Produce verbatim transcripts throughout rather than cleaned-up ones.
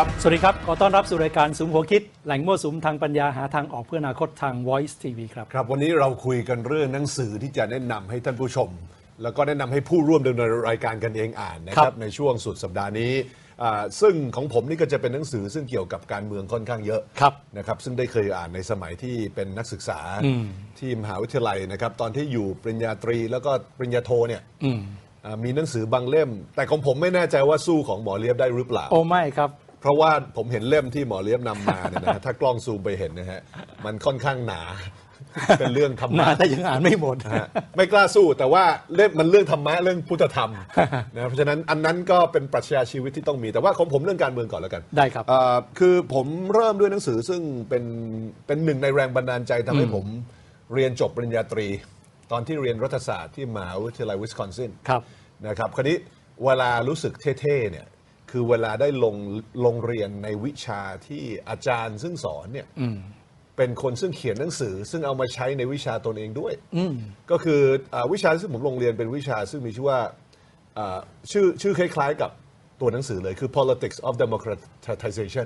ครับสวัสดีครับขอต้อนรับสู่รายการสุมหัวคิดแหล่งมั่วสุมทางปัญญาหาทางออกเพื่ออนาคตทาง Voice ที วี ครับครับวันนี้เราคุยกันเรื่องหนังสือที่จะแนะนำให้ท่านผู้ชมแล้วก็แนะนำให้ผู้ร่วมดำเนินรายการกันเองอ่านนะครับในช่วงสุดสัปดาห์นี้ซึ่งของผมนี่ก็จะเป็นหนังสือซึ่งเกี่ยวกับการเมืองค่อนข้างเยอะนะครับซึ่งได้เคยอ่านในสมัยที่เป็นนักศึกษาที่มหาวิทยาลัยนะครับตอนที่อยู่ปริญญาตรีแล้วก็ปริญญาโทเนี่ยมีหนังสือบางเล่มแต่ของผมไม่แน่ใจว่าสู้ของหมอเลียบได้หรือเปล่าโอ้ไม่ครับเพราะว่าผมเห็นเล่มที่หมอเลียบนำมาเนี่ยนะถ้ากล้องซูมไปเห็นนะฮะมันค่อนข้างหนาเป็นเรื่องธรรมะแต่ยังอ่านไม่หมดไม่กล้าสู้แต่ว่าเล่มมันเรื่องธรรมะเรื่องพุทธธรรมนะเพราะฉะนั้นอันนั้นก็เป็นปรัชญาชีวิตที่ต้องมีแต่ว่าของผมเรื่องการเมืองก่อนแล้วกันได้ครับคือผมเริ่มด้วยหนังสือซึ่งเป็นเป็นหนึ่งในแรงบันดาลใจทำให้ผมเรียนจบปริญญาตรีตอนที่เรียนรัฐศาสตร์ที่มหาวิทยาลัยวิสคอนซินนะครับคราวนี้เวลารู้สึกเท่ๆเนี่ยคือเวลาได้ลงลงเรียนในวิชาที่อาจารย์ซึ่งสอนเนี่ยเป็นคนซึ่งเขียนหนังสือซึ่งเอามาใช้ในวิชาตนเองด้วยก็คือวิชาที่ผมลงเรียนเป็นวิชาซึ่งมีชื่อว่าชื่อชื่อคล้ายๆกับตัวหนังสือเลยคือ politics of democratization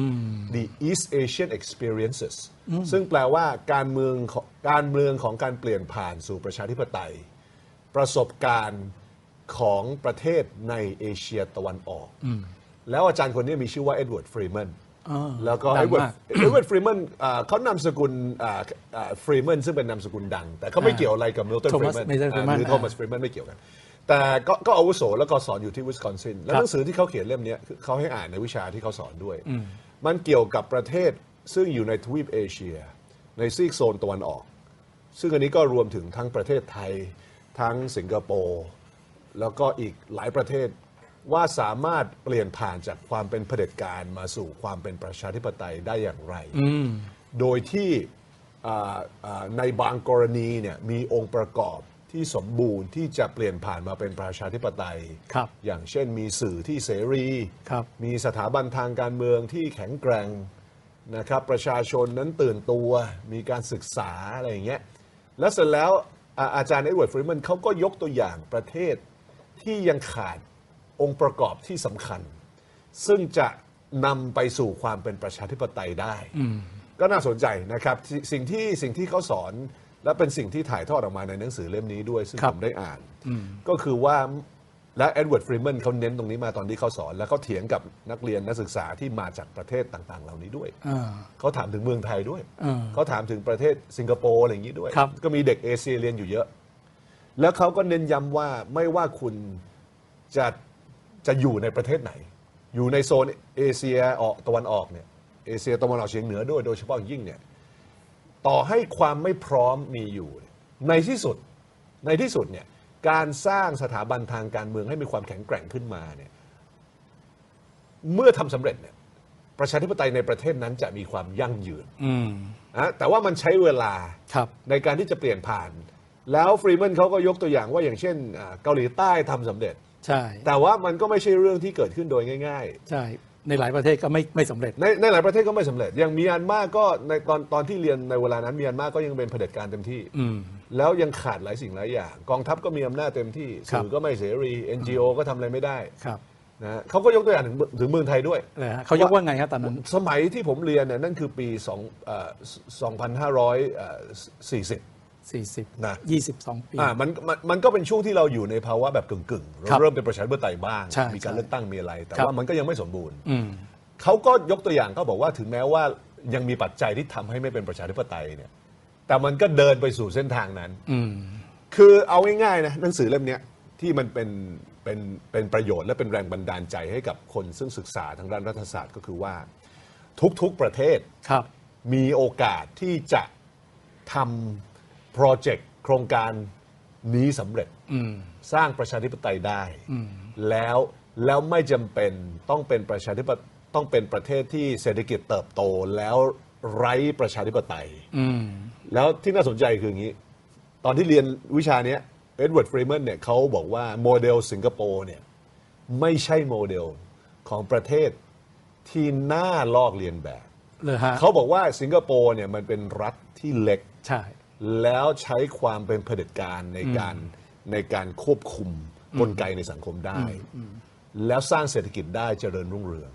the East Asian experiences ซึ่งแปลว่าการเมืองการเมืองของการเปลี่ยนผ่านสู่ประชาธิปไตยประสบการณ์ของประเทศในเอเชียตะวันออกแล้วอาจารย์คนนี้มีชื่อว่าเอ็ดเวิร์ดฟรีแมนแล้วก็เอ็ดเวิร์ดเอ็ดเวิร์ดฟรีแมนเขานามสกุลฟรีแมนซึ่งเป็นนามสกุลดังแต่เขาไม่เกี่ยวอะไรกับมิลตันฟรีแมนหรือโทมัสฟรีแมนไม่เกี่ยวกันแต่ก็อาวุโสแล้วก็สอนอยู่ที่วิสคอนซินแล้วหนังสือที่เขาเขียนเล่มนี้เขาให้อ่านในวิชาที่เขาสอนด้วยมันเกี่ยวกับประเทศซึ่งอยู่ในทวีปเอเชียในซีกโซนตะวันออกซึ่งอันนี้ก็รวมถึงทั้งประเทศไทยทั้งสิงคโปร์แล้วก็อีกหลายประเทศว่าสามารถเปลี่ยนผ่านจากความเป็นเผด็จการมาสู่ความเป็นประชาธิปไตยได้อย่างไรโดยที่ในบางกรณีเนี่ยมีองค์ประกอบที่สมบูรณ์ที่จะเปลี่ยนผ่านมาเป็นประชาธิปไตยอย่างเช่นมีสื่อที่เสรีมีสถาบันทางการเมืองที่แข็งแกร่งนะครับประชาชนนั้นตื่นตัวมีการศึกษาอะไรอย่างเงี้ยแล้วเสร็จแล้วอาจารย์เอ็ดเวิร์ดฟรีแมนเขาก็ยกตัวอย่างประเทศที่ยังขาดองค์ประกอบที่สำคัญซึ่งจะนำไปสู่ความเป็นประชาธิปไตยได้ก็น่าสนใจนะครับสิ่งที่สิ่งที่เขาสอนและเป็นสิ่งที่ถ่ายทอดออกมาในหนังสือเล่มนี้ด้วยซึ่งผมได้อ่านก็คือว่าและเอ็ดเวิร์ดฟรีแมนเขาเน้นตรงนี้มาตอนที่เขาสอนแล้วเขาเถียงกับนักเรียนนักศึกษาที่มาจากประเทศต่างๆเหล่านี้ด้วยเขาถามถึงเมืองไทยด้วยเขาถามถึงประเทศสิงคโปร์อะไรอย่างนี้ด้วยก็มีเด็กเอเชียเรียนอยู่เยอะแล้วเขาก็เน้นย้ำว่าไม่ว่าคุณจะจะอยู่ในประเทศไหนอยู่ในโซนเอเชียออกตะวันออกเนี่ยเอเชียตะวันออกเฉียงเหนือด้วยโดยเฉพาะยิ่งเนี่ยต่อให้ความไม่พร้อมมีอยู่ในที่สุดในที่สุดเนี่ยการสร้างสถาบันทางการเมืองให้มีความแข็งแกร่งขึ้นมาเนี่ยเมื่อทำสำเร็จเนี่ยประชาธิปไตยในประเทศนั้นจะมีความยั่งยืนนะแต่ว่ามันใช้เวลาในการที่จะเปลี่ยนผ่านแล้วฟรีแมนเขาก็ยกตัวอย่างว่าอย่างเช่นเกาหลีใต้ทำสำเร็จใช่แต่ว่ามันก็ไม่ใช่เรื่องที่เกิดขึ้นโดยง่ายๆใช่ในหลายประเทศก็ไม่ไม่สำเร็จในในหลายประเทศก็ไม่สำเร็จอย่างเมียนมาก็ในตอนตอนที่เรียนในเวลานั้นเมียนมาก็ยังเป็นเผด็จการเต็มที่แล้วยังขาดหลายสิ่งหลายอย่างกองทัพก็มีอำนาจเต็มที่สื่อก็ไม่เสรี เอ็น จี โอ ก็ทำอะไรไม่ได้นะเขาก็ยกตัวอย่างถึงถึงเมืองไทยด้วยเขายกว่าไงครับตอนนั้นสมัยที่ผมเรียนเนี่ยนั่นคือปีสองพันห้าร้อยสี่สิบสี่สิบนะยี่สิบสองปีอ่ามันมันมันก็เป็นช่วงที่เราอยู่ในภาวะแบบกึ่งๆเราเริ่มเป็นประชาธิปไตยบ้างมีการเลือกตั้งมีอะไรแต่ว่ามันก็ยังไม่สมบูรณ์เขาก็ยกตัวอย่างเขาบอกว่าถึงแม้ว่ายังมีปัจจัยที่ทำให้ไม่เป็นประชาธิปไตยเนี่ยแต่มันก็เดินไปสู่เส้นทางนั้นคือเอาง่ายๆนะหนังสือเล่มนี้ที่มันเป็นเป็นเป็นประโยชน์และเป็นแรงบันดาลใจให้กับคนซึ่งศึกษาทางด้านรัฐศาสตร์ก็คือว่าทุกๆประเทศมีโอกาสที่จะทำโปรเจกต์โครงการนี้สำเร็จสร้างประชาธิปไตยได้แล้วแล้วไม่จำเป็นต้องเป็นประชาธิปไตยต้องเป็นประเทศที่เศรษฐกิจเติบโตแล้วไร้ประชาธิปไตยแล้วที่น่าสนใจคืออย่างนี้ตอนที่เรียนวิชานี้เอ็ดเวิร์ดฟรีแมนเนี่ยเขาบอกว่าโมเดลสิงคโปร์เนี่ยไม่ใช่โมเดลของประเทศที่น่าลอกเลียนแบบเขาบอกว่าสิงคโปร์เนี่ยมันเป็นรัฐที่เล็กใช่แล้วใช้ความเป็นเผด็จการในการในการควบคุมกลไกในสังคมได้แล้วสร้างเศรษฐกิจได้เจริญรุ่งเรือง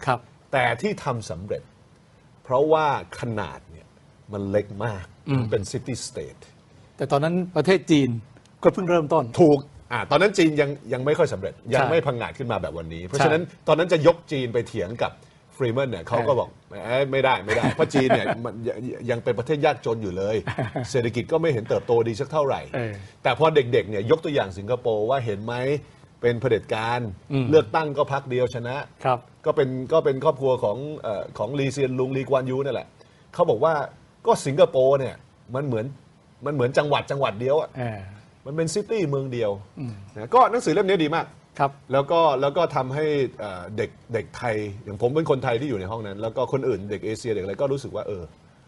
แต่ที่ทำสำเร็จเพราะว่าขนาดเนี่ยมันเล็กมากมันเป็นซิตี้สเตทแต่ตอนนั้นประเทศจีนก็เพิ่งเริ่มต้นถูกอ่าตอนนั้นจีนยังยังไม่ค่อยสำเร็จยังไม่พังงาดขึ้นมาแบบวันนี้เพราะฉะนั้นตอนนั้นจะยกจีนไปเถียงกับฟรีแมนเนี่ยเขาก็บอกไม่ได้ไม่ได้เพราะจีนเนี่ยมันยังเป็นประเทศยากจนอยู่เลยเศรษฐกิจก็ไม่เห็นเติบโตดีสักเท่าไหร่แต่พอเด็กๆเนี่ยยกตัวอย่างสิงคโปร์ว่าเห็นไหมเป็นเผด็จการเลือกตั้งก็พรรคเดียวชนะครับก็เป็นก็เป็นครอบครัวของเอ่อของลีเซียนลุงลีกวานยูนั่นแหละเขาบอกว่าก็สิงคโปร์เนี่ยมันเหมือนมันเหมือนจังหวัดจังหวัดเดียวอ่ะมันเป็นซิตี้เมืองเดียวนะก็หนังสือเล่มนี้ดีมากครับแล้วก็แล้วก็ทำให้เด็กเด็กไทยอย่างผมเป็นคนไทยที่อยู่ในห้องนั้นแล้วก็คนอื่นเด็กเอเชียเด็กอะไรก็รู้สึกว่าเออ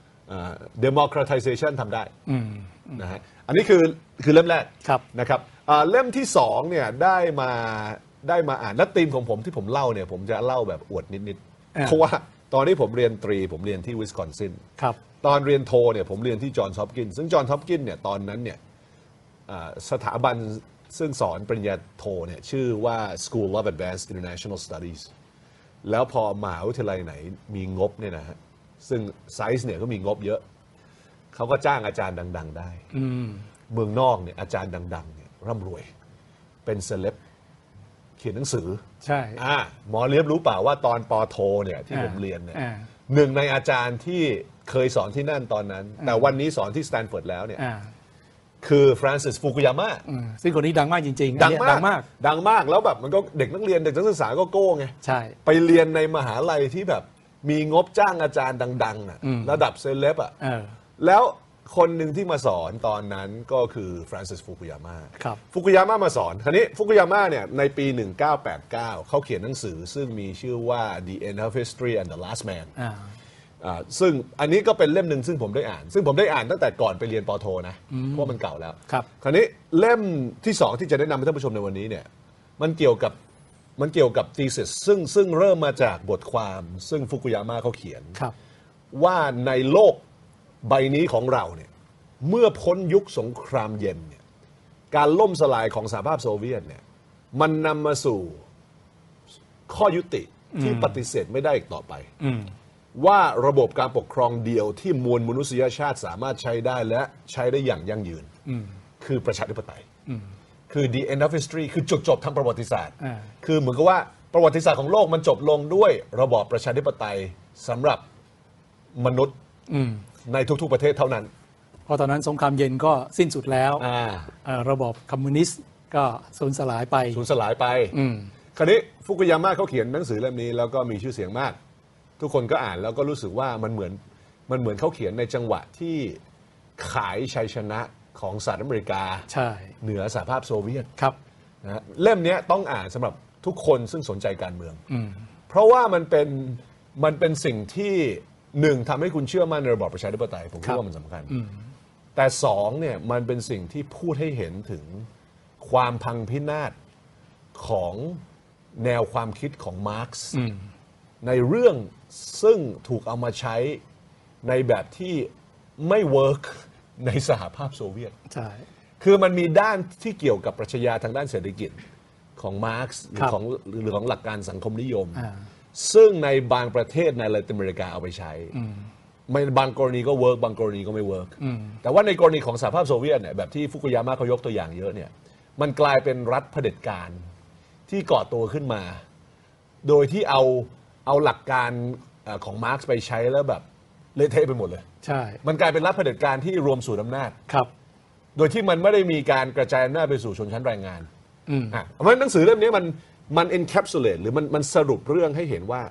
democratization ทำได้นะฮะอันนี้คือคือเล่มแรกนะครับเล่มที่สองเนี่ยได้มาได้มาอ่านและธีมของผมที่ผมเล่าเนี่ยผมจะเล่าแบบอวดนิดๆเพราะว่าตอนที่ผมเรียนตรีผมเรียนที่วิสคอนซินตอนเรียนโทเนี่ยผมเรียนที่จอห์นส์ฮอปกินส์ซึ่งจอห์นส์ฮอปกินส์เนี่ยตอนนั้นเนี่ยสถาบันซึ่งสอนปริญญาโทเนี่ยชื่อว่า School of Advanced International Studies แล้วพอมหาวิทยาลัยไหนมีงบเนี่ยนะฮะซึ่งไซส์เนี่ยก็มีงบเยอะเขาก็จ้างอาจารย์ดังๆได้เมืองนอกเนี่ยอาจารย์ดังๆเนี่ยร่ำรวยเป็นเซเลบเขียนหนังสือใช่อ่าหมอเลียบรู้เปล่าว่าตอนปอโทเนี่ยที่ผมเรียนเนี่ยหนึ่งในอาจารย์ที่เคยสอนที่นั่นตอนนั้นแต่วันนี้สอนที่สแตนฟอร์ดแล้วเนี่ยคือฟรานซิสฟุกุยามะซึ่งคนนี้ดังมากจริงๆดังมากดังมากดังมากแล้วแบบมันก็เด็กนักเรียนเด็กนักศึกษาก็โก้ไงใช่ไปเรียนในมหาลัยที่แบบมีงบจ้างอาจารย์ดังๆอ่ะระดับเซเลบอ่ะแล้วคนหนึ่งที่มาสอนตอนนั้นก็คือฟรานซิสฟุกุยามะฟุกุยามะมาสอนคราวนี้ฟุกุยามะเนี่ยในปีหนึ่งเก้าแปดเก้าเขาเขียนหนังสือซึ่งมีชื่อว่า The End of History and the Last Manซึ่งอันนี้ก็เป็นเล่มหนึ่งซึ่งผมได้อ่านซึ่งผมได้อ่านตั้งแต่ก่อนไปเรียนปอโทนะเพราะมันเก่าแล้วครับคราวนี้เล่มที่สองที่จะแนะนำให้ท่านผู้ชมในวันนี้เนี่ยมันเกี่ยวกับมันเกี่ยวกับ thesis ซึ่งซึ่งเริ่มมาจากบทความซึ่งฟุกุยามะเขาเขียนว่าในโลกใบนี้ของเราเนี่ยเมื่อพ้นยุคสงครามเย็นเนี่ยการล่มสลายของสหภาพโซเวียตเนี่ยมันนำมาสู่ข้อยุติที่ปฏิเสธไม่ได้อีกต่อไปว่าระบบการปกครองเดียวที่มวลมนุษยชาติสามารถใช้ได้และใช้ได้อย่างยั่งยืนคือประชาธิปไตยคือ the end of history คือจุดจบทางประวัติศาสตร์คือเหมือนกับว่าประวัติศาสตร์ของโลกมันจบลงด้วยระบอบประชาธิปไตยสำหรับมนุษย์ในทุกๆประเทศเท่านั้นพอตอนนั้นสงครามเย็นก็สิ้นสุดแล้วระบอบคอมมิวนิสต์ก็สูญสลายไปสูญสลายไปคราวนี้ฟุกุยามะเขาเขียนหนังสือเล่มนี้แล้วก็มีชื่อเสียงมากทุกคนก็อ่านแล้วก็รู้สึกว่ามันเหมือนมันเหมือนเขาเขียนในจังหวะที่ขายชัยชนะของสหรัฐอเมริกาเหนือสหภาพโซเวียตครับนะเล่มนี้ต้องอ่านสำหรับทุกคนซึ่งสนใจการเมืองเพราะว่ามันเป็นมันเป็นสิ่งที่หนึ่งทำให้คุณเชื่อมั่นในระบอบประชาธิปไตยผมคิดว่ามันสำคัญแต่สองเนี่ยมันเป็นสิ่งที่พูดให้เห็นถึงความพังพินาศของแนวความคิดของมาร์กซ์ในเรื่องซึ่งถูกเอามาใช้ในแบบที่ไม่เวิร์กในสหภาพโซเวียตใช่คือมันมีด้านที่เกี่ยวกับปรัชญาทางด้านเศรษฐกิจของมาร์กซ์หรือของหรือของหลักการสังคมนิยมซึ่งในบางประเทศในลาตินอเมริกาเอาไปใช้ไม่บางกรณีก็เวิร์กบางกรณีก็ไม่เวิร์กแต่ว่าในกรณีของสหภาพโซเวียตเนี่ยแบบที่ฟุกุยามะเขายกตัวอย่างเยอะเนี่ยมันกลายเป็นรัฐเผด็จการที่ก่อตัวขึ้นมาโดยที่เอาเอาหลักการของมาร์กซ์ไปใช้แล้วแบบเละเทะไปหมดเลยใช่มันกลายเป็นรัฐเผด็จการที่รวมศูนย์อำนาจครับโดยที่มันไม่ได้มีการกระจายอำนาจไปสู่ชนชั้นแรงงานอ่ะเพราะฉะนั้นหนังสือเล่มนี้มันมัน encapsulate หรือมันมันสรุปเรื่องให้เห็นว่า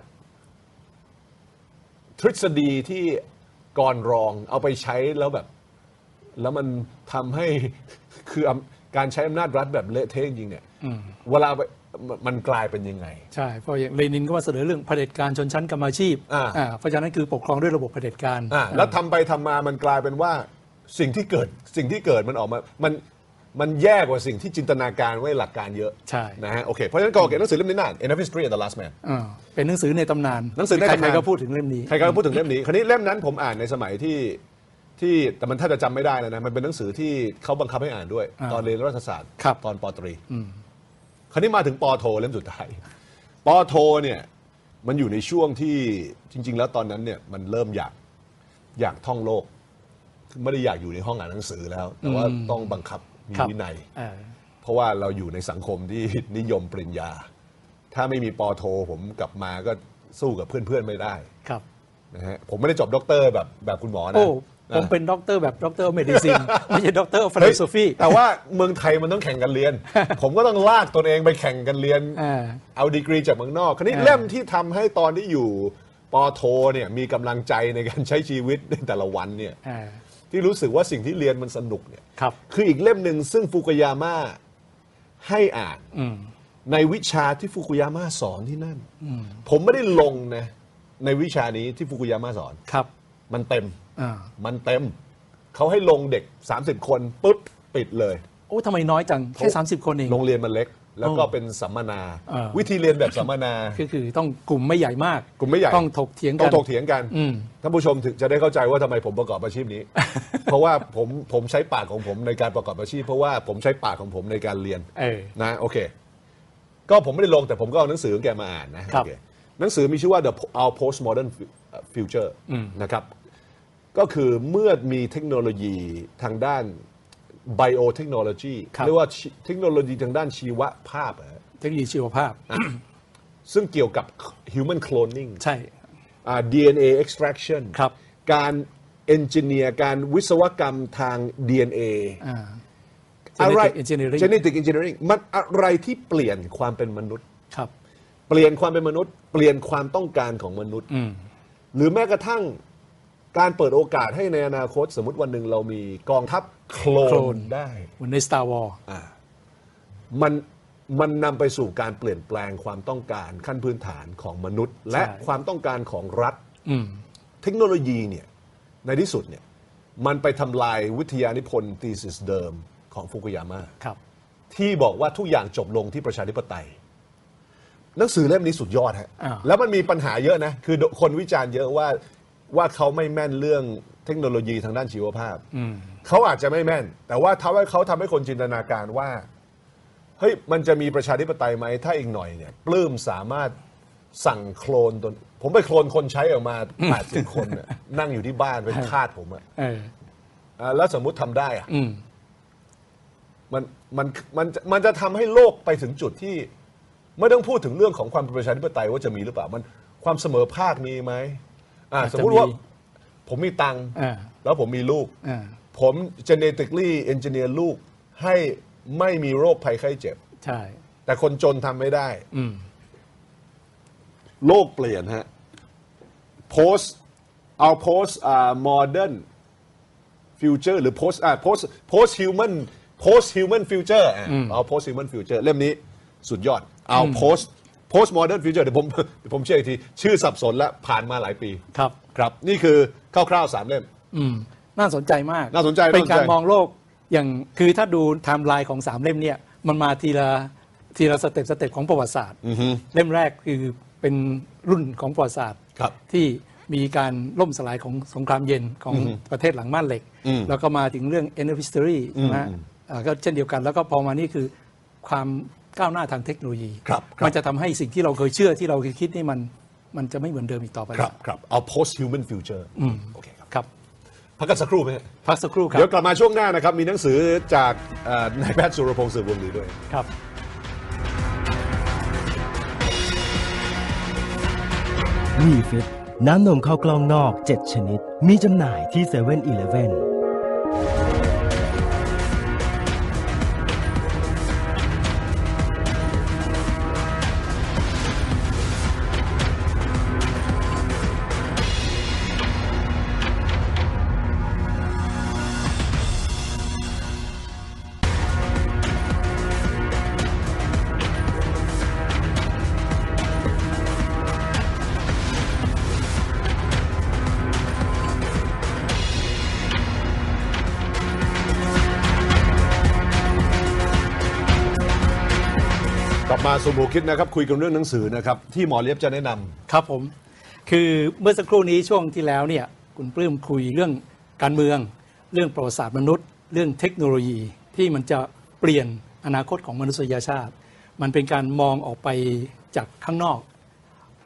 ทฤษฎีที่กรรองเอาไปใช้แล้วแบบแล้วมันทำให้คือการใช้อำนาจรัฐแบบเละเทะจริงเนี่ยเวลามันกลายเป็นยังไงใช่เพราะอย่างเลนินก็มาเสนอเรื่องเผด็จการชนชั้นกรรมอาชีพอ่าเพราะฉะนั้นคือปกครองด้วยระบบเผด็จการอ่าแล้วทำไปทำมามันกลายเป็นว่าสิ่งที่เกิดสิ่งที่เกิดมันออกมามันมันแย่กว่าสิ่งที่จินตนาการไว้หลักการเยอะใช่นะฮะโอเคเพราะฉะนั้นก็เขียนหนังสือเล่มนี้น่า End of History and the Last Man อ่าเป็นหนังสือในตำนานหนังสือในตำนานใครๆก็พูดถึงเล่มนี้ใครๆก็พูดถึงเล่มนี้คราวนี้เล่มนั้นผมอ่านในสมัยที่ที่แต่มันถ้าจะจำไม่ได้แล้วนะมันเป็นหนังสือที่เขาบังคับให้อ่านด้วยตอนเรียนรัฐศาสตร์ตอนป.ตรีคราวนี้มาถึงป.โทเล่มสุดท้ายป.โทเนี่ยมันอยู่ในช่วงที่จริง ๆ แล้วตอนนั้นเนี่ยมันเริ่มอยากอยากท่องโลกไม่ได้อยากอยู่ในห้องอ่านหนังสือแล้ว แต่ว่าต้องบังคับมีวินัยเพราะว่าเราอยู่ในสังคมที่นิยมปริญญาถ้าไม่มีปอโทผมกลับมาก็สู้กับเพื่อนๆไม่ได้ครับนะฮะผมไม่ได้จบด็อกเตอร์แบบแบบคุณหมอนะผมเป็นด็อกเตอร์แบบด็อกเตอร์เมดิซินไม่ใช่ด็อกเตอร์ฟิโลโซฟีแต่ว่าเมืองไทยมันต้องแข่งกันเรียน ผมก็ต้องลากตนเองไปแข่งกันเรียนเอาดีกรีจากเมืองนอกคราวนี้เล่มที่ทำให้ตอนที่อยู่ปอโทเนี่ยมีกำลังใจในการใช้ชีวิตในแต่ละวันเนี่ยที่รู้สึกว่าสิ่งที่เรียนมันสนุกเนี่ยคืออีกเล่มหนึ่งซึ่งฟุกุยาม่าให้อ่านในวิชาที่ฟุกุยาม่าสอนที่นั่นผมไม่ได้ลงนะในวิชานี้ที่ฟุกุยาม่าสอนครับมันเต็มมันเต็มเขาให้ลงเด็กสามสิบคนปุ๊บปิดเลยโอ้ทำไมน้อยจังแค่สามสิบคนเองโรงเรียนมันเล็กแล้วก็เป็นสัมมนาวิธีเรียนแบบสัมมนาคือคือต้องกลุ่มไม่ใหญ่มากกลุ่มไม่ใหญ่ต้องถกเถียงกันต้องถกเถียงกันท่านผู้ชมถึงจะได้เข้าใจว่าทำไมผมประกอบอาชีพนี้ เพราะว่าผมผมใช้ปากของผมในการประกอบอาชีพเพราะว่าผมใช้ปากของผมในการเรียนนะโอเคก็ผมไม่ได้ลงแต่ผมก็เอาหนังสือของแกมาอ่านนะหนังสือมีชื่อว่า The Our Postmodern Future นะครับก็คือเมื่อมีเทคโนโลยีทางด้าน Biotechnology เรียกว่าเทคโนโลยีทางด้านชีวภาพเทคโนโลยีชีวภาพซึ่งเกี่ยวกับ Human Cloning ใช่ดี เอ็น เอ Extraction การ Engineer การวิศวกรรมทาง ดี เอ็น เอ อะไร Genetic Engineering มันอะไรที่เปลี่ยนความเป็นมนุษย์เปลี่ยนความเป็นมนุษย์เปลี่ยนความต้องการของมนุษย์หรือแม้กระทั่งการเปิดโอกาสให้ในอนาคตสมมติวันหนึ่งเรามีกองทัพโคลนได้เหมือนใน Star Wars มันมันนำไปสู่การเปลี่ยนแปลงความต้องการขั้นพื้นฐานของมนุษย์และความต้องการของรัฐเทคโนโลยีเนี่ยในที่สุดเนี่ยมันไปทำลายวิทยานิพนธ์ thesis เดิมของฟุกุยาม่าที่บอกว่าทุกอย่างจบลงที่ประชาธิปไตยหนังสือเล่มนี้สุดยอดฮะแล้วมันมีปัญหาเยอะนะคือคนวิจารณ์เยอะว่าว่าเขาไม่แม่นเรื่องเทคโนโลยีทางด้านชีวภาพเขาอาจจะไม่แม่นแต่ว่าทำให้เขาทำให้คนจินตนาการว่าเฮ้ยมันจะมีประชาธิปไตยไหมถ้าอีกหน่อยเนี่ยปลื้มสามารถสั่งโคลนตนผมไปโคลนคนใช้ออกมาแปดสิบคนนั่งอยู่ที่บ้านเป็นทาสผมอะแล้วสมมุติทำได้อะมันมันมันมันจะทำให้โลกไปถึงจุดที่ไม่ต้องพูดถึงเรื่องของความเป็นประชาธิปไตยว่าจะมีหรือเปล่ามันความเสมอภาคมีไหมสมมติว่าผมมีตังค์แล้วผมมีลูกผม genetically engineer ลูกให้ไม่มีโรคภัยไข้เจ็บใช่แต่คนจนทำไม่ได้โลกเปลี่ยนฮะ post เอา post modern future หรือ post post post human post human future เอา post human future เล่มนี้สุดยอดเอา post post modern future เดี๋ยวผมเดี๋ยวผมเชื่ออีกทีชื่อสับสนแล้วผ่านมาหลายปีครับครับนี่คือคร่าวๆสามเล่มน่าสนใจมากน่าสนใจเป็นการมองโลกอย่างคือถ้าดูไทม์ไลน์ของสามเล่มเนี่ยมันมาทีละทีละสเต็ปสเต็ปของประวัติศาสตร์เล่มแรกคือเป็นรุ่นของประวัติศาสตร์ที่มีการล่มสลายของสงครามเย็นของประเทศหลังม่านเหล็กแล้วก็มาถึงเรื่อง end of history นะก็เช่นเดียวกันแล้วก็พอมานี่คือความก้าวหน้าทางเทคโนโลยีมันจะทำให้สิ่งที่เราเคยเชื่อที่เราเคยคิดนี่มันมันจะไม่เหมือนเดิมอีกต่อไปครับครับเอา post human future โอเคครับครับพักกันสักครู่ไหมพักสักครู่ครับเดี๋ยวกลับมาช่วงหน้านะครับมีหนังสือจากนายแพทย์สุรพงษ์สืบวงศ์ดีด้วยครับวีฟิตน้ำนมข้าวกล้องนอกเจ็ดชนิดมีจำหน่ายที่เซเว่นอีเลฟเว่นมาสมมุติคิดนะครับคุยกันเรื่องหนังสือนะครับที่หมอเลียบจะแนะนำครับผมคือเมื่อสักครู่นี้ช่วงที่แล้วเนี่ยคุณปลื้มคุยเรื่องการเมืองเรื่องประวัติศาสตร์มนุษย์เรื่องเทคโนโลยีที่มันจะเปลี่ยนอนาคตของมนุษยชาติมันเป็นการมองออกไปจากข้างนอก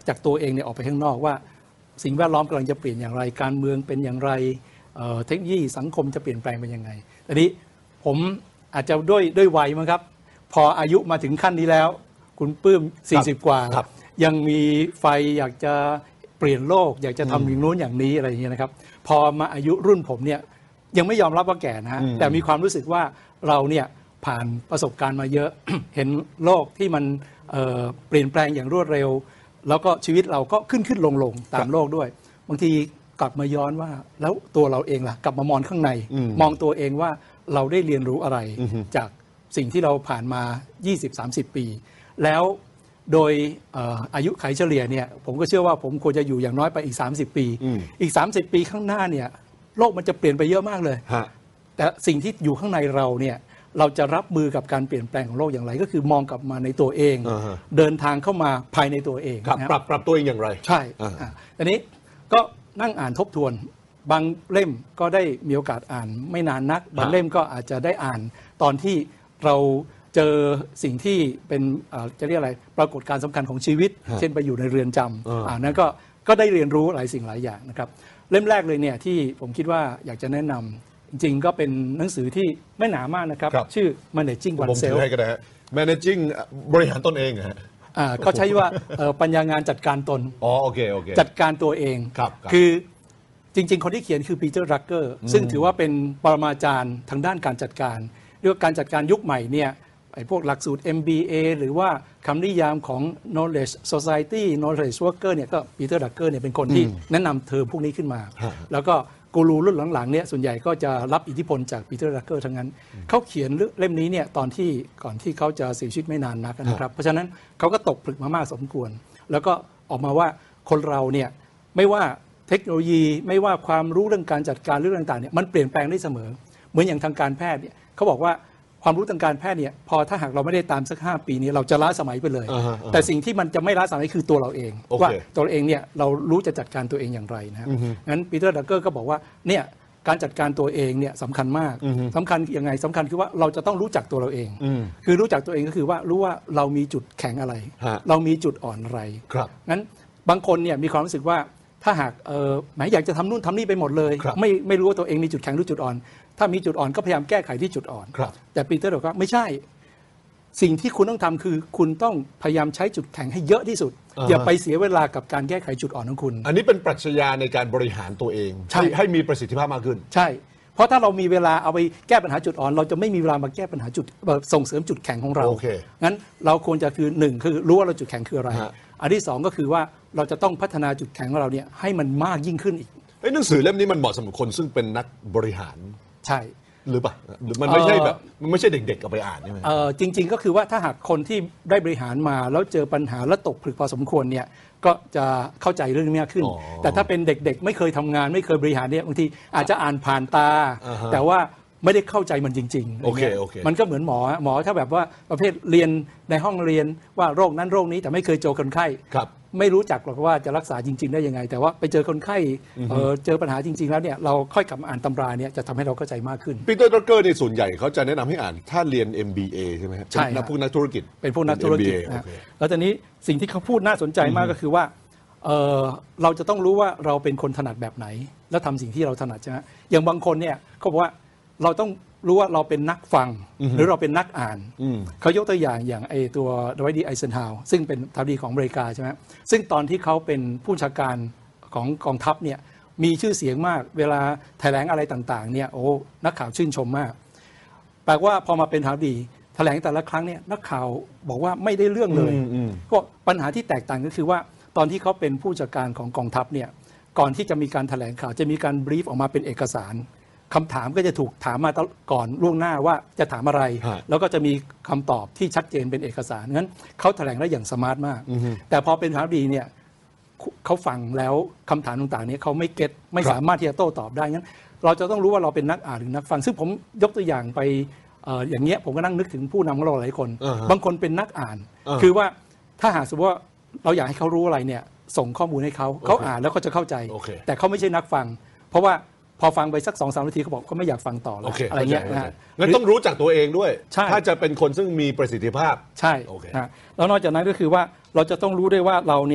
จากตัวเองเนี่ยออกไปข้างนอกว่าสิ่งแวดล้อมกำลังจะเปลี่ยนอย่างไรการเมืองเป็นอย่างไรเทคโนโลยีสังคมจะเปลี่ยนแปลงเป็นยังไงทีนี้ผมอาจจะด้วยด้วยวัยมั้งครับพออายุมาถึงขั้นนี้แล้วคุณปื้มสี่สิบกว่ายังมีไฟอยากจะเปลี่ยนโลกอยากจะทำอย่างนู้นอย่างนี้อะไรอย่างเงี้ยนะครับพอมาอายุรุ่นผมเนี่ยยังไม่ยอมรับว่าแก่นะฮะแต่มีความรู้สึกว่าเราเนี่ยผ่านประสบการณ์มาเยอะ เห็นโลกที่มัน เ, เปลี่ยนแปลงอย่างรวดเร็วแล้วก็ชีวิตเราก็ขึ้นขึ้นลงลงตามโลกด้วยบางทีกลับมาย้อนว่าแล้วตัวเราเองล่ะกลับมามองข้างในมองตัวเองว่าเราได้เรียนรู้อะไรจากสิ่งที่เราผ่านมา ยี่สิบถึงสามสิบ ปีแล้วโดยอายุขัยเฉลี่ยเนี่ยผมก็เชื่อว่าผมควรจะอยู่อย่างน้อยไปอีกสามสิบปีอีกสามสิบปีข้างหน้าเนี่ยโลกมันจะเปลี่ยนไปเยอะมากเลยแต่สิ่งที่อยู่ข้างในเราเนี่ยเราจะรับมือกับการเปลี่ยนแปลงของโลกอย่างไรก็คือมองกลับมาในตัวเอง uh-huh. เดินทางเข้ามาภายในตัวเองนะปรับปรับตัวเองอย่างไรใช่ uh-huh. อันนี้ก็นั่งอ่านทบทวนบางเล่มก็ได้มีโอกาสอ่านไม่นานนักบางเล่มก็อาจจะได้อ่านตอนที่เราเจอสิ่งที่เป็นจะเรียกอะไรปรากฏการณ์สำคัญของชีวิต uh-huh. เช่นไปอยู่ในเรือนจำ uh-huh. อ่านั้นก็ก็ได้เรียนรู้หลายสิ่งหลายอย่างนะครับเล่มแรกเลยเนี่ยที่ผมคิดว่าอยากจะแนะนำจริงๆก็เป็นหนังสือที่ไม่หนามากนะครับชื่อ managing oneself ผมถือให้ก็ได้ managing บริหารตนเองฮะเขาใช้ว่าปัญญางานจัดการตนอ๋อโอเคโอเคจัดการตัวเองครับคือจริงๆคนที่เขียนคือปีเตอร์ ดรักเกอร์ซึ่งถือว่าเป็นปรมาจารย์ทางด้านการจัดการเรียกว่าการจัดการยุคใหม่เนี่ยไอ้พวกหลักสูตร เอ็ม บี เอ หรือว่าคำนิยามของ knowledge society knowledge worker เนี่ยก็ปีเตอร์ ดรักเกอร์เนี่ยเป็นคนที่แนะนำเทอมพวกนี้ขึ้นมาแล้วก็กูรูรุ่นหลังๆเนี่ยส่วนใหญ่ก็จะรับอิทธิพลจากปีเตอร์ ดรักเกอร์ทั้งนั้นเขาเขียนเล่มนี้เนี่ยตอนที่ก่อนที่เขาจะเสียชีวิตไม่นานนักนะครับเพราะฉะนั้นเขาก็ตกผลึกมามากสมควรแล้วก็ออกมาว่าคนเราเนี่ยไม่ว่าเทคโนโลยีไม่ว่าความรู้เรื่องการจัดการเรื่องต่างๆเนี่ยมันเปลี่ยนแปลงได้เสมอเหมือนอย่างทางการแพทย์เนี่ยเขาบอกว่าความรู้ทางการแพทย์เนี่ยพอถ้าหากเราไม่ได้ตามสักห้าปีนี้เราจะล้าสมัยไปเลย uh-huh, uh-huh. แต่สิ่งที่มันจะไม่ล้าสมัยคือตัวเราเอง okay. ว่าตัวเราเองเนี่ยเรารู้จะจัดการตัวเองอย่างไรนะครับ uh-huh. งั้นปีเตอร์ ดรักเกอร์ก็บอกว่าเนี่ยการจัดการตัวเองเนี่ยสำคัญมาก uh-huh. สำคัญยังไงสำคัญคือว่าเราจะต้องรู้จักตัวเราเอง uh-huh. คือรู้จักตัวเองก็คือว่ารู้ว่าเรามีจุดแข็งอะไร uh-huh. เรามีจุดอ่อนอะไรงั้นบางคนเนี่ยมีความรู้สึกว่าถ้าหากเออหมายอยากจะทำนู่นทำนี่ไปหมดเลยไม่ไม่รู้ว่าตัวเองมีจุดแข็งหรือจุดอ่อนถ้ามีจุดอ่อนก็พยายามแก้ไขที่จุดอ่อนแต่ปีเตอร์บอกว่าไม่ใช่สิ่งที่คุณต้องทำคือคุณต้องพยายามใช้จุดแข็งให้เยอะที่สุด uh-huh. อย่าไปเสียเวลากับการแก้ไขจุดอ่อนของคุณอันนี้เป็นปรัชญาในการบริหารตัวเองใช่ให้มีประสิทธิภาพมากขึ้นใช่เพราะถ้าเรามีเวลาเอาไปแก้ปัญหาจุดอ่อนเราจะไม่มีเวลามาแก้ปัญหาจุดส่งเสริมจุดแข็งของเรา okay. งั้นเราควรจะคือหนึ่งคือรู้ว่าเราจุดแข็งคืออะไร uh-huh. อันที่สองก็คือว่าเราจะต้องพัฒนาจุดแข็งของเราเนี่ยให้มันมากยิ่งขึ้นอีกหนังสือเล่มนี้มันเหมาะสำหรับคนซึ่งเป็นนักบริหารใช่หรือเปล่าหรือมันไม่ใช่แบบมันไม่ใช่เด็กๆเอาไปอ่านใช่ไหมเออจริงๆก็คือว่าถ้าหากคนที่ได้บริหารมาแล้วเจอปัญหาและตกผลึกพอสมควรเนี่ยก็จะเข้าใจเรื่องนี้มากขึ้นแต่ถ้าเป็นเด็กๆไม่เคยทำงานไม่เคยบริหารเนี่ยบางทีอาจจะอ่านผ่านตาแต่ว่าไม่ได้เข้าใจมันจริงๆ okay, okay. มันก็เหมือนหมอหมอถ้าแบบว่าประเภทเรียนในห้องเรียนว่าโรคนั้นโรคนี้แต่ไม่เคยเจอคนไข้ไม่รู้จักหรอกว่าจะรักษาจริงๆได้ยังไงแต่ว่าไปเจอคนไข้เออเจอปัญหาจริงๆแล้วเนี่ยเราค่อยกลับมาอ่านตำราเนี่ยจะทำให้เราเข้าใจมากขึ้นปีเตอร์ ดรักเกอร์ในส่วนใหญ่เขาจะแนะนำให้อ่านถ้าเรียน เอ็ม บี เอ ใช่ไหมครับใช่พวกนักธุรกิจเป็นพวกนักธุรกิจนะแล้วตอนนี้สิ่งที่เขาพูดน่าสนใจมากก็คือว่าเออเราจะต้องรู้ว่าเราเป็นคนถนัดแบบไหนแล้วทำสิ่งที่เราถนัดใช่ไหมอย่างบางคนเนี่ยเขาบอกว่าเราต้องรู้ว่าเราเป็นนักฟังหรือเราเป็นนักอ่านเขายกตัวอย่างอย่างไอตัวดไวท์ ดี ไอเซนฮาวซึ่งเป็นทหารของอเมริกาใช่ไหมซึ่งตอนที่เขาเป็นผู้บัญชาการของกองทัพเนี่ยมีชื่อเสียงมากเวลาแถลงอะไรต่างๆเนี่ยโอ้นักข่าวชื่นชมมากแปลว่าพอมาเป็นทหารดีแถลงแต่ละครั้งเนี่ยนักข่าวบอกว่าไม่ได้เรื่องเลยก็ปัญหาที่แตกต่างก็คือว่าตอนที่เขาเป็นผู้บัญชาการของกองทัพเนี่ยก่อนที่จะมีการแถลงข่าวจะมีการบรีฟออกมาเป็นเอกสารคำถามก็จะถูกถามมาก่อนล่วงหน้าว่าจะถามอะไรแล้วก็จะมีคำตอบที่ชัดเจนเป็นเอกสารงั้นเขาแถลงได้อย่างสมาร์ทมากแต่พอเป็นทหารดีเนี่ยเขาฟังแล้วคำถามต่างๆนี้เขาไม่เก็ตไม่สามารถที่จะโต้ตอบได้งั้นเราจะต้องรู้ว่าเราเป็นนักอ่านหรือนักฟังซึ่งผมยกตัวอย่างไปอย่างเงี้ยผมก็นั่งนึกถึงผู้นำของเราหลายคนบางคนเป็นนักอ่านคือว่าถ้าหากสมมติว่าเราอยากให้เขารู้อะไรเนี่ยส่งข้อมูลให้เขาเขาอ่านแล้วเขาจะเข้าใจแต่เขาไม่ใช่นักฟังเพราะว่าพอฟังไปสัก สองถึงสาม นาทีเขาบอกก็ไม่อยากฟังต่อแล้ว okay, อะไรเงี้ยนะงั้นต้องรู้จักตัวเองด้วยถ้าจะเป็นคนซึ่งมีประสิทธิภาพใช่ okay. นะแล้วนอกจากนั้นก็คือว่าเราจะต้องรู้ด้วยว่าเราเนี่ย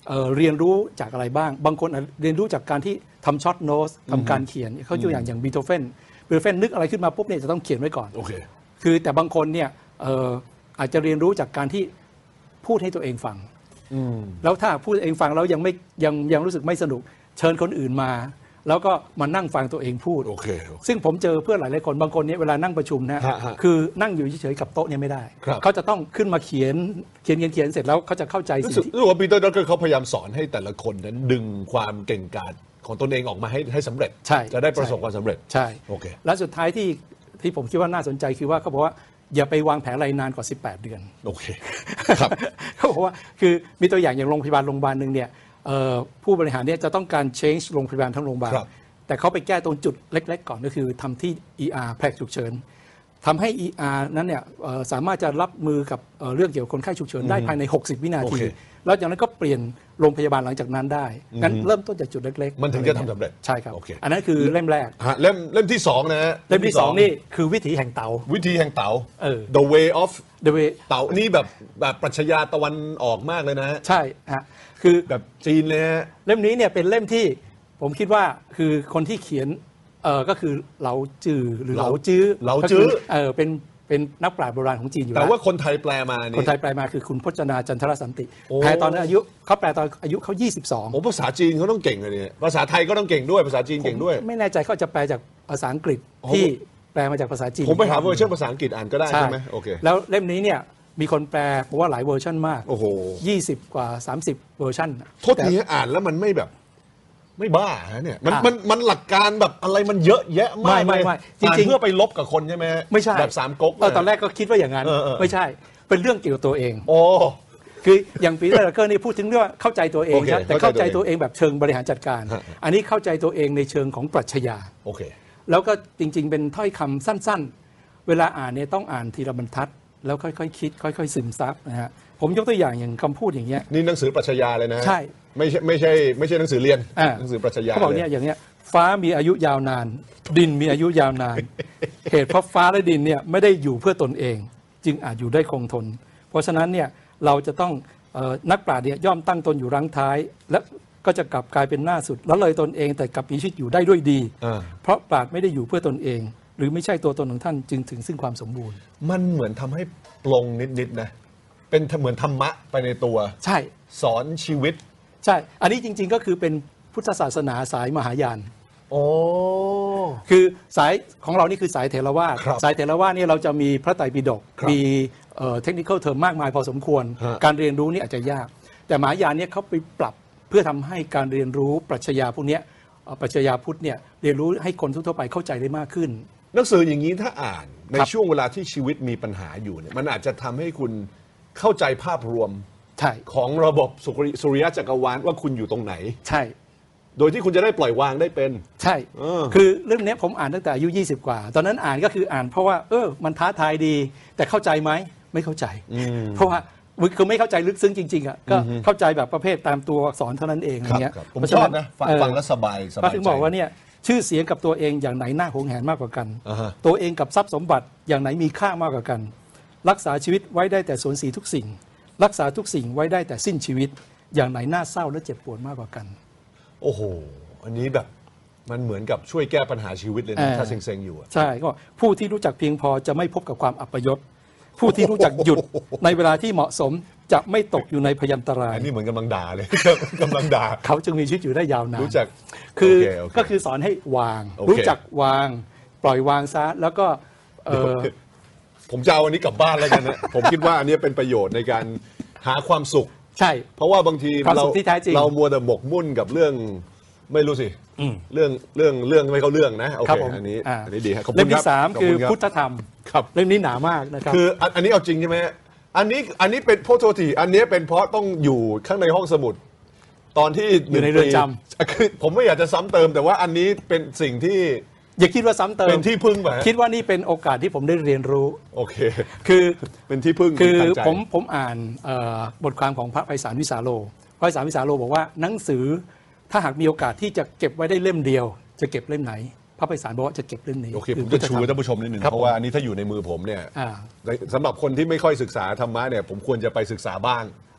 เอ่อเรียนรู้จากอะไรบ้างบางคนเรียนรู้จากการที่ทำช็อตโน้ตทำการเขียนเขาตัวอย่างอย่างบีโธเฟนบีโธเฟนนึกอะไรขึ้นมาปุ๊บเนี่ยจะต้องเขียนไว้ก่อน okay. คือแต่บางคนเนี่ยเอ่ออาจจะเรียนรู้จากการที่พูดให้ตัวเองฟังแล้วถ้าพูดเองฟังแล้วยังไม่ยังยังรู้สึกไม่สนุกเชิญคนอื่นมาแล้วก็มานั่งฟังตัวเองพูด okay. ซึ่งผมเจอเพื่อนหลายๆคนบางคนเนี่ยเวลานั่งประชุมนะคือนั่งอยู่เฉยๆกับโต๊ะเนี่ยไม่ได้เขาจะต้องขึ้นมาเขียนเขียนเขียนเขียนเสร็จแล้วเขาจะเข้าใจสิ่งที่รู้สึกว่าปีเตอร์ด็อกเกอร์เขาพยายามสอนให้แต่ละคนนั้นดึงความเก่งกาจของตนเองออกมาให้ให้สำเร็จจะได้ประสบความสำเร็จใช่โอเคและสุดท้ายที่ที่ผมคิดว่าน่าสนใจคือว่าเขาบอกว่าอย่าไปวางแผนอะไรนานกว่าสิบแปดเดือนโอเคครับเขาบอกว่าคือมีตัวอย่างอย่างโรงพยาบาลโรงพยาบาลหนึ่งเนี่ยผู้บริหารเนี่ยจะต้องการ change โรงพยาบาลทั้งโรงพยาบาลแต่เขาไปแก้ตรงจุดเล็กๆก่อนก็คือทำที่ อี อาร์ แผนกฉุกเฉินทำให้ อี อาร์ นั้นเนี่ยสามารถจะรับมือกับเรื่องเกี่ยวกับคนไข้ฉุกเฉินได้ภายในหกสิบวินาทีแล้วจากนั้นก็เปลี่ยนโรงพยาบาลหลังจากนั้นได้งั้นเริ่มต้นจากจุดเล็กๆมันถึงจะทำสำเร็จใช่ครับอันนั้นคือเล่มแรกเล่มเล่มที่สองนะฮะเล่มที่สองนี่คือวิถีแห่งเต๋าวิถีแห่งเต๋า The way of The way เต๋านี่แบบแบบปรัชญาตะวันออกมากเลยนะฮะใช่ฮะคือแบบจีนเลยฮะเล่มนี้เนี่ยเป็นเล่มที่ผมคิดว่าคือคนที่เขียนเออก็คือเหลาจือหรือเหลาจื้อเหลาจื้อเออเป็นเป็นนักปราชญ์โบราณของจีนอยู่แต่ว่าคนไทยแปลมานี่คนไทยแปลมาคือคุณพจนาจันทรสันติแปลตอนนั้นอายุเขาแปลตอนอายุเขายี่สิบสองโอ้ภาษาจีนเขาต้องเก่งเลยเนี่ยภาษาไทยก็ต้องเก่งด้วยภาษาจีนเก่งด้วยไม่แน่ใจเขาจะแปลจากภาษาอังกฤษที่แปลมาจากภาษาจีนผมไปหาเวอร์ชันภาษาอังกฤษอ่านก็ได้ใช่ไหมโอเคแล้วเล่มนี้เนี่ยมีคนแปลผมว่าหลายเวอร์ชันมากโอ้โหยี่สิบกว่าสามสิบเวอร์ชันโทษทีอ่านแล้วมันไม่แบบไม่บ้าเนี่ยมันมันมันหลักการแบบอะไรมันเยอะแยะมากเลยจริงๆเพื่อไปลบกับคนใช่ไหมไม่ใช่แบบสามก๊กตอนแรกก็คิดว่าอย่างนั้นไม่ใช่เป็นเรื่องเกี่ยวกับตัวเองโอ้คืออย่างปีเตอร์ ด็อกเกอร์นี่พูดถึงเรื่องเข้าใจตัวเองนะแต่เข้าใจตัวเองแบบเชิงบริหารจัดการอันนี้เข้าใจตัวเองในเชิงของปรัชญาโอเคแล้วก็จริงๆเป็นถ้อยคำสั้นๆเวลาอ่านเนี่ยต้องอ่านทีละบรรทัดแล้วค่อยๆคิดค่อยๆซึมซับนะฮะผมยกตัวอย่างอย่างคำพูดอย่างเงี้ยนี่หนังสือปรัชญาเลยนะใช่ไม่ใช่ไม่ใช่ไม่ใช่หนังสือเรียนหนังสือปรัชญาเขาบอกเนี่ยอย่างเงี้ยฟ้ามีอายุยาวนานดินมีอายุยาวนานเหตุเพราะฟ้าและดินเนี่ยไม่ได้อยู่เพื่อตนเองจึงอาจอยู่ได้คงทนเพราะฉะนั้นเนี่ยเราจะต้องนักปราชญ์เนี่ยย่อมตั้งตนอยู่รั้งท้ายและก็จะกลับกลายเป็นหน้าสุดแล้วเลยตนเองแต่กลับมีชีวิตอยู่ได้ด้วยดีเพราะปราชญ์ไม่ได้อยู่เพื่อตนเองหรือไม่ใช่ตัวตนของท่านจึงถึงซึ่งความสมบูรณ์มันเหมือนทำให้ปลงนิดๆนะเป็นเหมือนธรรมะไปในตัวใช่สอนชีวิตใช่อันนี้จริงๆก็คือเป็นพุทธศาสนาสายมหายานโอ้คือสายของเรานี่คือสายเถรวาทสายเถรวาทนี่เราจะมีพระไตรปิฎกมีเทคนิคเทอมมากมายพอสมควรการเรียนรู้นี่อาจจะยากแต่มหายานเนี่ยเขาไปปรับเพื่อทำให้การเรียนรู้ปรัชญาพวกนี้ปรัชญาพุทธเนี่ยเรียนรู้ให้คนทั่วไปเข้าใจได้มากขึ้นหนังสืออย่างนี้ถ้าอ่านในช่วงเวลาที่ชีวิตมีปัญหาอยู่เนี่ยมันอาจจะทำให้คุณเข้าใจภาพรวมของระบบสุริยะจักรวาลว่าคุณอยู่ตรงไหนใช่โดยที่คุณจะได้ปล่อยวางได้เป็นใช่คือเรื่องนี้ผมอ่านตั้งแต่อายุยี่สิบกว่าตอนนั้นอ่านก็คืออ่านเพราะว่าเออมันท้าทายดีแต่เข้าใจไหมไม่เข้าใจเพราะว่าคือไม่เข้าใจลึกซึ้งจริงๆอ่ะก็เข้าใจแบบประเภทตามตัวอักษรเท่านั้นเองอย่างเงี้ยผมชอบนะฟังแล้วสบายสบายใจถึงบอกว่าเนี่ยชื่อเสียงกับตัวเองอย่างไหนน่าหวงแหนมากกว่ากันตัวเองกับทรัพย์สมบัติอย่างไหนมีค่ามากกว่ากันรักษาชีวิตไว้ได้แต่สวนสีทุกสิ่งรักษาทุกสิ่งไว้ได้แต่สิ้นชีวิตอย่างไหนน่าเศร้าและเจ็บปวดมากกว่ากันโอ้โหอันนี้แบบมันเหมือนกับช่วยแก้ปัญหาชีวิตเลยนะถ้าเซ็งๆอยู่ใช่ก็ผู้ที่รู้จักเพียงพอจะไม่พบกับความอัปยศผู้ที่รู้จักหยุดในเวลาที่เหมาะสมจะไม่ตกอยู่ในพยันตรายอันนี้เหมือนกำลังด่าเลยกำลังด่าเขาจึงมีชีวิตอยู่ได้ยาวนานรู้จักคือก็คือสอนให้วางรู้จักวางปล่อยวางซะแล้วก็ผมจะเอาอันนี้กลับบ้านแล้วกันนะผมคิดว่าอันนี้เป็นประโยชน์ในการหาความสุขใช่เพราะว่าบางทีเราเรามัวแต่หมกมุ่นกับเรื่องไม่รู้สิเรื่องเรื่องเรื่องไม่เข้าเรื่องนะโอเคอันนี้อันนี้ดีครับเล่มที่สามคือพุทธธรรมเล่มนี้หนามากนะครับคืออันนี้เอาจริงใช่ไหมอันนี้อันนี้เป็นโพโททีอันนี้เป็นเพราะต้องอยู่ข้างในห้องสมุดตอนที่อยู่ในเรือนจำคือผมไม่อยากจะซ้ำเติมแต่ว่าอันนี้เป็นสิ่งที่อย่าคิดว่าซ้ำเติมเป็นที่พึ่งไปคิดว่านี่เป็นโอกาสที่ผมได้เรียนรู้โอเคคือเป็นที่พึ่งคือผมผมอ่านบทความของพระไพศาลวิสาโลพระไพศาลวิสาโลบอกว่าหนังสือถ้าหากมีโอกาสที่จะเก็บไว้ได้เล่มเดียวจะเก็บเล่มไหนพระไพศาลบอกว่าจะเก็บเล่มนี้โอเคผมจะชูท่านผู้ชมนิดหนึ่งเพราะว่าอันนี้ถ้าอยู่ในมือผมเนี่ยสำหรับคนที่ไม่ค่อยศึกษาธรรมะเนี่ยผมควรจะไปศึกษาบ้าง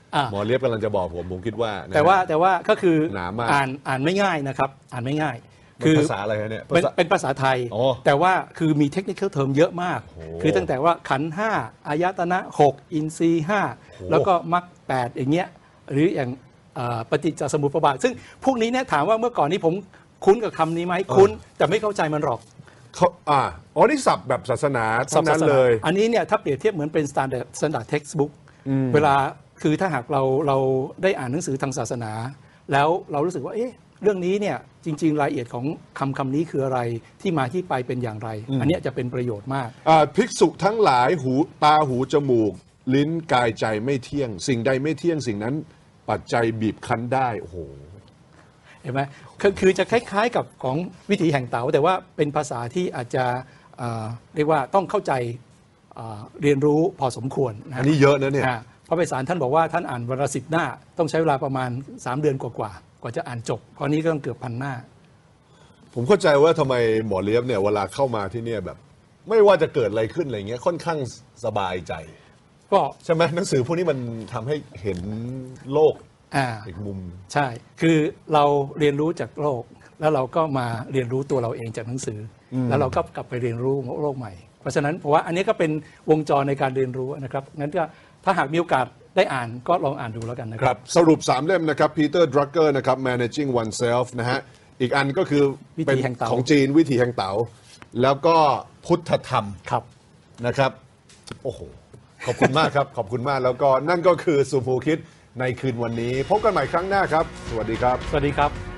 อ่าหมอเลียบกำลังจะบอกผมผมคิดว่านะแต่ว่าแต่ว่าก็คือหนามากอ่านอ่านไม่ง่ายนะครับอ่านไม่ง่ายมันภาษาอะไรฮะเนี่ยเป็นภาษาเป็นภาษาไทยอ๋อแต่ว่าคือมีเทคนิคเทอมเยอะมากโอ้คือตั้งแต่ว่าขันธ์ห้าอายตนะหกอินทรีย์ห้าโอ้แล้วก็มรรคแปดอย่างเงี้ยหรืออย่างเอ่อปฏิจจสมุปบาท ซึ่งพวกนี้เนี่ยถามว่าเมื่อก่อนนี้ผมคุ้นกับคำนี้ไหมคุ้น แต่ไม่เข้าใจมันหรอกเขาอ่าอ๋อนี่ศัพท์แบบศาสนาทั้งนั้นเลยอันนี้เนี่ยถ้าเปรียบเทียบเหมือนเป็น standard standard textbook เวลาคือถ้าหากเราเราได้อ่านหนังสือทางศาสนา แล้วเรารู้สึกว่าเอ๊ะเรื่องนี้เนี่ยจริง ๆ รายละเอียดของคำคำนี้คืออะไรที่มาที่ไปเป็นอย่างไร อันเนี้ยจะเป็นประโยชน์มากอ่าภิกษุทั้งหลายหูตาหูจมูก ลิ้นกายใจไม่เที่ยง สิ่งใดไม่เที่ยงสิ่งนั้นปัจจัยบีบคั้นได้โอ้โหเห็นไหมคือคือจะคล้ายๆกับของวิถีแห่งเต๋าแต่ว่าเป็นภาษาที่อาจจะเอ่อเรียกว่าต้องเข้าใจเอ่อเรียนรู้พอสมควรนะอันนี้เยอะนะเนี่ยอ่าพระไพศาลท่านบอกว่าท่านอ่านวันละสิบหน้า ต้องใช้เวลาประมาณสามเดือนกว่าๆกว่าจะอ่านจบเพราะนี้ก็ต้องเกือบพันหน้าผมเข้าใจว่าทำไมหมอเลียบเนี่ยเวลาเข้ามาที่เนี่ยแบบ ไม่ว่าจะเกิดอะไรขึ้นอะไรเงี้ยค่อนข้างสบายใจก็ใช่ไหมหนังสือพวกนี้มันทำให้เห็นโลกอ่าอีกมุมใช่ คือเราเรียนรู้จากโลก แล้วเราก็มาเรียนรู้ตัวเราเองจากหนังสืออแล้วเราก็กลับไปเรียนรู้โลกใหม่ เพราะฉะนั้นเพราะว่าอันนี้ก็เป็นวงจรในการเรียนรู้นะครับงั้นก็ถ้าหากมีโอกาสได้อ่านก็ลองอ่านดูแล้วกันนะคครัรับ บสรุปสามเล่มนะครับพีเตอร์ดรักเกอร์นะครับ managing oneself นะฮะอีกอันก็คือวิถีเป็นแห่งเต๋าของจีนวิถีแห่งเต๋าแล้วก็พุทธธรรมครับนะครับ โอ้โห ขอบคุณมากครับ ขอบคุณมากแล้วก็นั่นก็คือสุภูคิดในคืนวันนี้ พบกันใหม่ครั้งหน้าครับ สวัสดีครับสวัสดีครับ